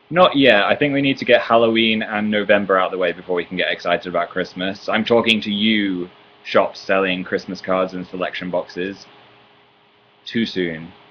Not yet. I think we need to get Halloween and November out of the way before we can get excited about Christmas. I'm talking to you, shops selling Christmas cards and selection boxes. Too soon.